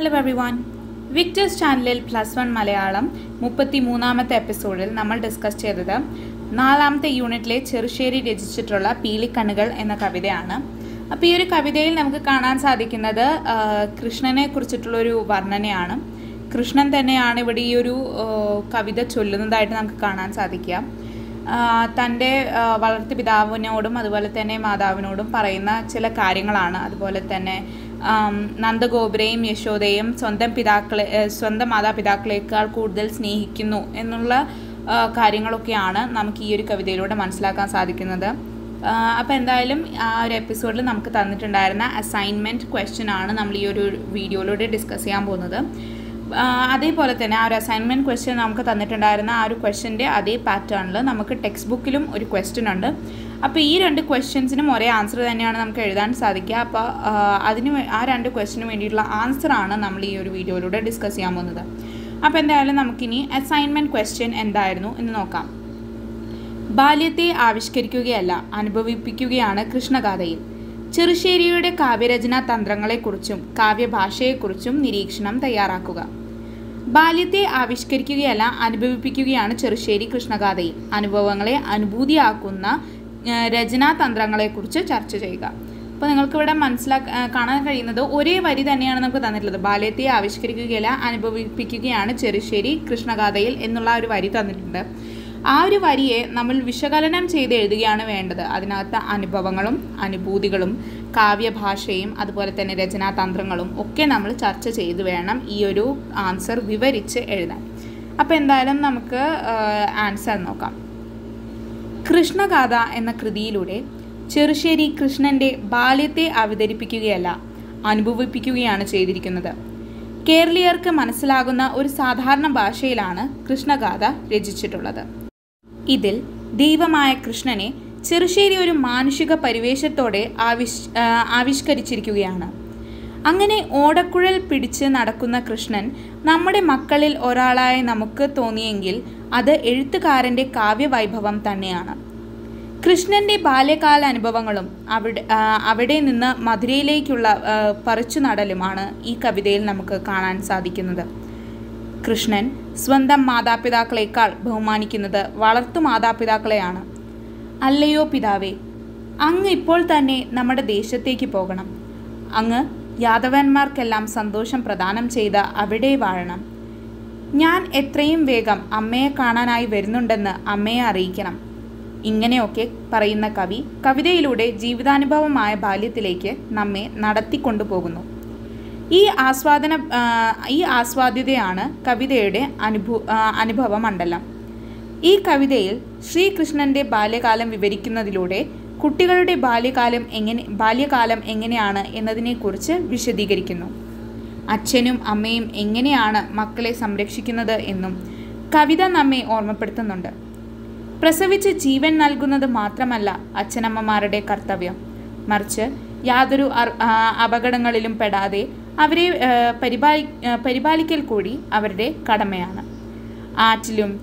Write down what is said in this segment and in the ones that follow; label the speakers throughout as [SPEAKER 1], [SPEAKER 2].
[SPEAKER 1] Hello everyone, Victers ചാനലിൽ +1 മലയാളം 33ാമത്തെ എപ്പിസോഡിൽ നമ്മൾ ഡിസ്കസ് ചെയ്തത് 4ാമത്തെ യൂണിറ്റിലെ ചെറുശ്ശേരി രചിച്ചിട്ടുള്ള പീലിക്കണ്ണുകൾ എന്ന കവിതയാണ്. അപ്പോൾ ഈ ഒരു കവിതയിൽ നമുക്ക് കാണാൻ സാധിക്കുന്നത് കൃഷ്ണനെ കുറിച്ചിട്ടുള്ളൊരു വർണ്ണനയാണ്. കൃഷ്ണൻ തന്നെയാണ് ഇവിടെ ഈ ഒരു കവിത ചൊല്ലുന്നതായിട്ട് നമുക്ക് കാണാൻ സാധിക്കുക. തൻ്റെ വളർത്തു പിതാവിനോടും അതുപോലെ തന്നെ മാതാവിനോടും പറയുന്ന ചില കാര്യങ്ങളാണ്. അതുപോലെ തന്നെ നന്ദഗോപുരയും യശോദയും സ്വന്തം മാതാപിതാക്കളേക്കാൾ കൂടുതൽ സ്നേഹിക്കുന്നു എന്നുള്ള കാര്യങ്ങളൊക്കെയാണ് നമുക്ക് ഈ ഒരു കവിതയിലൂടെ മനസ്സിലാക്കാൻ സാധിക്കുന്നത്. അപ്പോൾ എന്തായാലും ആ ഒരു എപ്പിസോഡിൽ നമുക്ക് തന്നിട്ടുണ്ടായിരുന്ന അസൈൻമെൻറ്റ് ക്വസ്റ്റ്യൻ ആണ് നമ്മൾ ഈ ഒരു വീഡിയോയിലൂടെ ഡിസ്കസ് ചെയ്യാൻ പോകുന്നത്. അതേപോലെ തന്നെ ആ ഒരു അസൈൻമെൻറ്റ് ക്വസ്റ്റ്യൻ നമുക്ക് തന്നിട്ടുണ്ടായിരുന്ന ആ ഒരു ക്വസ്റ്റ്യൻ്റെ അതേ പാറ്റേണിൽ നമുക്ക് ടെക്സ്റ്റ് ബുക്കിലും ഒരു ക്വസ്റ്റ്യൻ ഉണ്ട്. അപ്പോൾ ഈ രണ്ട് ക്വസ്റ്റ്യൻസിനും ഒരേ ആൻസർ തന്നെയാണ് നമുക്ക് എഴുതാൻ സാധിക്കുക. അപ്പോൾ ആ രണ്ട് ക്വസ്റ്റ്യന് വേണ്ടിയിട്ടുള്ള ആൻസറാണ് നമ്മൾ ഈ ഒരു വീഡിയോയിലൂടെ ഡിസ്കസ് ചെയ്യാൻ പോകുന്നത്. അപ്പോൾ എന്തായാലും നമുക്കിനി അസൈൻമെൻറ്റ് ക്വസ്റ്റ്യൻ എന്തായിരുന്നു എന്ന് നോക്കാം. ബാല്യത്തെ ആവിഷ്കരിക്കുകയല്ല, അനുഭവിപ്പിക്കുകയാണ് കൃഷ്ണഗാഥയിൽ. ചെറുശ്ശേരിയുടെ കാവ്യരചനാ തന്ത്രങ്ങളെക്കുറിച്ചും കാവ്യഭാഷയെക്കുറിച്ചും നിരീക്ഷണം തയ്യാറാക്കുക. ബാല്യത്തെ ആവിഷ്കരിക്കുകയല്ല, അനുഭവിപ്പിക്കുകയാണ് ചെറുശ്ശേരി കൃഷ്ണഗാഥയിൽ. അനുഭവങ്ങളെ അനുഭൂതിയാക്കുന്ന രചനാതന്ത്രങ്ങളെക്കുറിച്ച് ചർച്ച ചെയ്യുക. അപ്പോൾ നിങ്ങൾക്കിവിടെ കാണാൻ കഴിയുന്നത് ഒരേ വരി തന്നെയാണ് നമുക്ക് തന്നിട്ടുള്ളത്. ബാല്യത്തെ ആവിഷ്കരിക്കുകയല്ല, അനുഭവിപ്പിക്കുകയാണ് ചെറുശ്ശേരി കൃഷ്ണഗാഥയിൽ എന്നുള്ള ഒരു വരി തന്നിട്ടുണ്ട്. ആ ഒരു വരിയെ നമ്മൾ വിശകലനം ചെയ്ത് എഴുതുകയാണ് വേണ്ടത്. അതിനകത്ത് അനുഭവങ്ങളും അനുഭൂതികളും കാവ്യഭാഷയും അതുപോലെ തന്നെ രചനാതന്ത്രങ്ങളും ഒക്കെ നമ്മൾ ചർച്ച ചെയ്ത് വേണം ഈ ഒരു ആൻസർ വിവരിച്ച് എഴുതാൻ. അപ്പോൾ എന്തായാലും നമുക്ക് ആൻസർ നോക്കാം. കൃഷ്ണഗാഥ എന്ന കൃതിയിലൂടെ ചെറുശ്ശേരി കൃഷ്ണൻ്റെ ബാല്യത്തെ അവതരിപ്പിക്കുകയല്ല, അനുഭവിപ്പിക്കുകയാണ് ചെയ്തിരിക്കുന്നത്. കേരളീയർക്ക് മനസ്സിലാകുന്ന ഒരു സാധാരണ ഭാഷയിലാണ് കൃഷ്ണഗാഥ രചിച്ചിട്ടുള്ളത്. ഇതിൽ ദൈവമായ കൃഷ്ണനെ ചെറുശ്ശേരി ഒരു മാനുഷിക പരിവേഷത്തോടെ ആവിഷ്കരിച്ചിരിക്കുകയാണ്. അങ്ങനെ ഓടക്കുഴൽ പിടിച്ച് നടക്കുന്ന കൃഷ്ണൻ നമ്മുടെ മക്കളിൽ ഒരാളായി നമുക്ക് തോന്നിയെങ്കിൽ അത് എഴുത്തുകാരൻ്റെ കാവ്യവൈഭവം തന്നെയാണ്. കൃഷ്ണൻ്റെ ബാല്യകാല അനുഭവങ്ങളും അവിടെ നിന്ന് മധുരയിലേക്കുള്ള പറിച്ചുനടലുമാണ് ഈ കവിതയിൽ നമുക്ക് കാണാൻ സാധിക്കുന്നത്. കൃഷ്ണൻ സ്വന്തം മാതാപിതാക്കളെക്കാൾ ബഹുമാനിക്കുന്നത് വളർത്തു മാതാപിതാക്കളെയാണ്. അല്ലയോ പിതാവേ, അങ്ങ് ഇപ്പോൾ തന്നെ നമ്മുടെ ദേശത്തേക്ക് പോകണം. അങ്ങ് യാദവന്മാർക്കെല്ലാം സന്തോഷം പ്രദാനം ചെയ്ത അവിടെ വാഴണം. ഞാൻ എത്രയും വേഗം അമ്മയെ കാണാനായി വരുന്നുണ്ടെന്ന് അമ്മയെ അറിയിക്കണം. ഇങ്ങനെയൊക്കെ പറയുന്ന കവി കവിതയിലൂടെ ജീവിതാനുഭവമായ ബാല്യത്തിലേക്ക് നമ്മെ നടത്തിക്കൊണ്ടുപോകുന്നു. ഈ ആസ്വാദ്യതയാണ് കവിതയുടെ അനുഭവ മണ്ഡലം. ഈ കവിതയിൽ ശ്രീകൃഷ്ണൻ്റെ ബാല്യകാലം വിവരിക്കുന്നതിലൂടെ കുട്ടികളുടെ ബാല്യകാലം എങ്ങനെയാണ് എന്നതിനെക്കുറിച്ച് വിശദീകരിക്കുന്നു. അച്ഛനും അമ്മയും എങ്ങനെയാണ് മക്കളെ സംരക്ഷിക്കുന്നത് എന്നും കവിത നമ്മെ ഓർമ്മപ്പെടുത്തുന്നുണ്ട്. പ്രസവിച്ച് ജീവൻ നൽകുന്നത് മാത്രമല്ല അച്ഛനമ്മമാരുടെ കർത്തവ്യം, മറിച്ച് യാതൊരു അപകടങ്ങളിലും പെടാതെ അവരെ പരിപാലിക്കൽ കൂടി അവരുടെ കടമയാണ്. ആറ്റിലും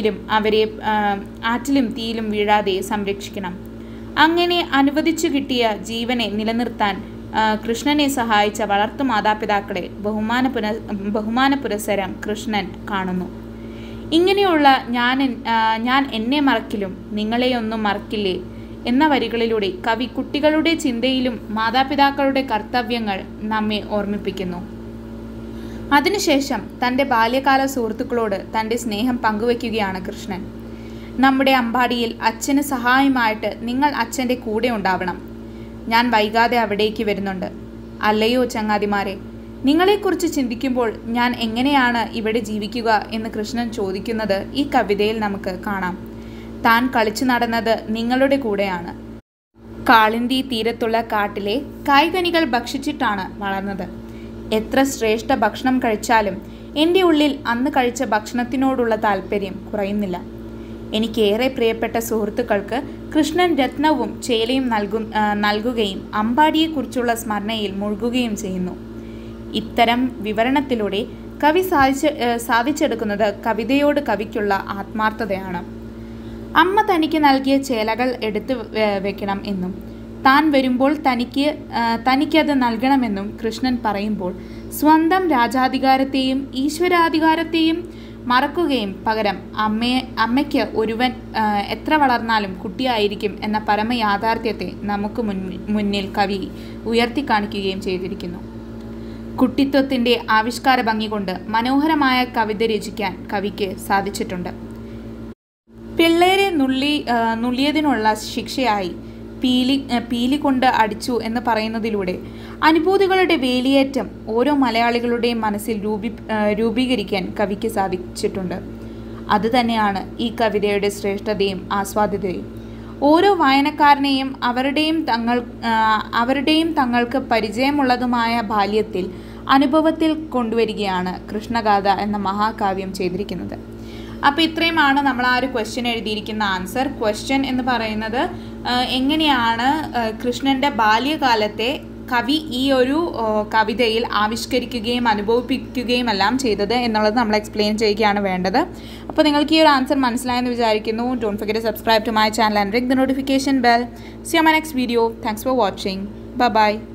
[SPEAKER 1] തീയിലും വീഴാതെ സംരക്ഷിക്കണം. അങ്ങനെ അനുവദിച്ചു കിട്ടിയ ജീവനെ നിലനിർത്താൻ കൃഷ്ണനെ സഹായിച്ച വളർത്തു മാതാപിതാക്കളെ ബഹുമാന പുരസ്സരം കൃഷ്ണൻ കാണുന്നു. ഇങ്ങനെയുള്ള ഞാൻ എന്നെ മറക്കിലും നിങ്ങളെയൊന്നും മറക്കില്ലേ എന്ന വരികളിലൂടെ കവി കുട്ടികളുടെ ചിന്തയിലും മാതാപിതാക്കളുടെ കർത്തവ്യങ്ങൾ നമ്മെ ഓർമ്മിപ്പിക്കുന്നു. അതിനുശേഷം തൻ്റെ ബാല്യകാല സുഹൃത്തുക്കളോട് തൻ്റെ സ്നേഹം പങ്കുവയ്ക്കുകയാണ് കൃഷ്ണൻ. നമ്മുടെ അമ്പാടിയിൽ അച്ഛന് സഹായമായിട്ട് നിങ്ങൾ അച്ഛൻ്റെ കൂടെ ഉണ്ടാവണം. ഞാൻ വൈകാതെ അവിടേക്ക് വരുന്നുണ്ട്. അല്ലയോ ചങ്ങാതിമാരെ, നിങ്ങളെക്കുറിച്ച് ചിന്തിക്കുമ്പോൾ ഞാൻ എങ്ങനെയാണ് ഇവിടെ ജീവിക്കുക എന്ന് കൃഷ്ണൻ ചോദിക്കുന്നത് ഈ കവിതയിൽ നമുക്ക് കാണാം. താൻ കളിച്ചു നടന്നത് നിങ്ങളുടെ കൂടെയാണ്. കാളിന്തി തീരത്തുള്ള കാട്ടിലെ കായ്കനികൾ ഭക്ഷിച്ചിട്ടാണ് വളർന്നത്. എത്ര ശ്രേഷ്ഠ ഭക്ഷണം കഴിച്ചാലും എൻ്റെ ഉള്ളിൽ അന്ന് കഴിച്ച ഭക്ഷണത്തിനോടുള്ള താല്പര്യം കുറയുന്നില്ല. എനിക്കേറെ പ്രിയപ്പെട്ട സുഹൃത്തുക്കൾക്ക് കൃഷ്ണൻ രത്നവും ചേലയും നൽകുകയും അമ്പാടിയെക്കുറിച്ചുള്ള സ്മരണയിൽ മുഴുകുകയും ചെയ്യുന്നു. ഇത്തരം വിവരണത്തിലൂടെ കവി സാധിച്ചെടുക്കുന്നത് കവിതയോട് കവിക്കുള്ള ആത്മാർത്ഥതയാണ്. അമ്മ തനിക്ക് നൽകിയ ചേലകൾ എടുത്തു വെക്കണം എന്നും താൻ വരുമ്പോൾ തനിക്കത് നൽകണമെന്നും കൃഷ്ണൻ പറയുമ്പോൾ സ്വന്തം രാജാധികാരത്തെയും ഈശ്വരാധികാരത്തെയും മറക്കുകയും പകരം അമ്മയ്ക്ക് ഒരുവൻ എത്ര വളർന്നാലും കുട്ടിയായിരിക്കും എന്ന പരമയാഥാർത്ഥ്യത്തെ നമുക്ക് മുന്നിൽ കവി ഉയർത്തിക്കാണിക്കുകയും ചെയ്തിരിക്കുന്നു. കുട്ടിത്വത്തിൻ്റെ ആവിഷ്കാര ഭംഗി കൊണ്ട് മനോഹരമായ കവിത രചിക്കാൻ കവിക്ക് സാധിച്ചിട്ടുണ്ട്. പിള്ളേരെ നുള്ളിയതിനുള്ള ശിക്ഷയായി പീലി കൊണ്ട് അടിച്ചു എന്ന് പറയുന്നതിലൂടെ അനുഭൂതികളുടെ വേലിയേറ്റം ഓരോ മലയാളികളുടെയും മനസ്സിൽ രൂപീകരിക്കാൻ കവിക്ക് സാധിച്ചിട്ടുണ്ട്. അതുതന്നെയാണ് ഈ കവിതയുടെ ശ്രേഷ്ഠതയും ആസ്വാദ്യതയും. ഓരോ വായനക്കാരനെയും അവരുടെയും തങ്ങൾക്ക് പരിചയമുള്ളതുമായ ബാല്യത്തിൽ അനുഭവത്തിൽ കൊണ്ടുവരികയാണ് കൃഷ്ണഗാഥ എന്ന മഹാകാവ്യം ചെയ്തിരിക്കുന്നത്. അപ്പോൾ ഇത്രയുമാണ് നമ്മൾ ആ ഒരു ക്വസ്റ്റ്യൻ എഴുതിയിരിക്കുന്ന ആൻസർ. ക്വസ്റ്റ്യൻ എന്ന് പറയുന്നത് എങ്ങനെയാണ് കൃഷ്ണൻ്റെ ബാല്യകാലത്തെ കവി ഈ ഒരു കവിതയിൽ ആവിഷ്കരിക്കുകയും അനുഭവിപ്പിക്കുകയും എല്ലാം ചെയ്തത് എന്നുള്ളത് നമ്മൾ എക്സ്പ്ലെയിൻ ചെയ്യുകയാണ് വേണ്ടത്. അപ്പോൾ നിങ്ങൾക്ക് ഈ ഒരു ആൻസർ മനസ്സിലായെന്ന് വിചാരിക്കുന്നു. Don't forget to subscribe to my channel and ring the notification bell. See you on my next video. Thanks for watching. Bye bye.